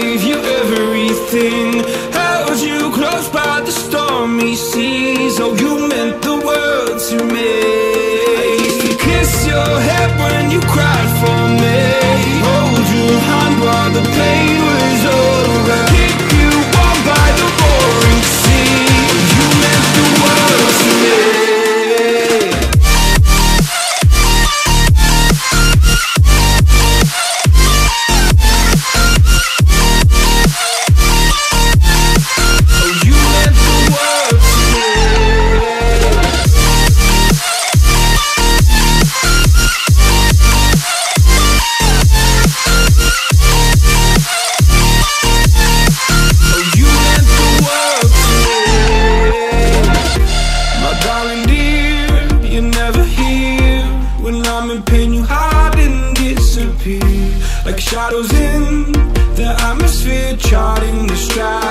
gave you everything, held you close by the stormy seas. Oh, you meant the world to me. I used to kiss your head when you cried for me, hold your hand while the pain was over, keep you warm by the roaring sea. You meant the world to me. Like shadows in the atmosphere, charting the stride.